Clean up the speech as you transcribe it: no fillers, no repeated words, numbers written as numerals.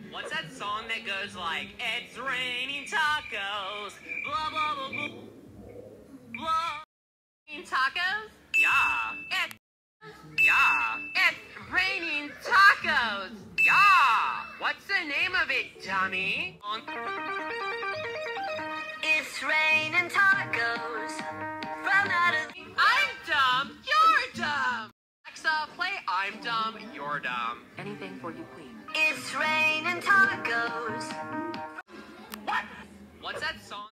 What's that song that goes like, it's raining tacos, blah, blah, blah, blah, blah. Raining tacos? Yeah. It's raining tacos. Yeah. What's the name of it, dummy? It's raining tacos from out of... I'm dumb. You're dumb. Alexa, play I'm dumb. You're dumb. Anything for you, queen. It's raining tacos. What? What's that song?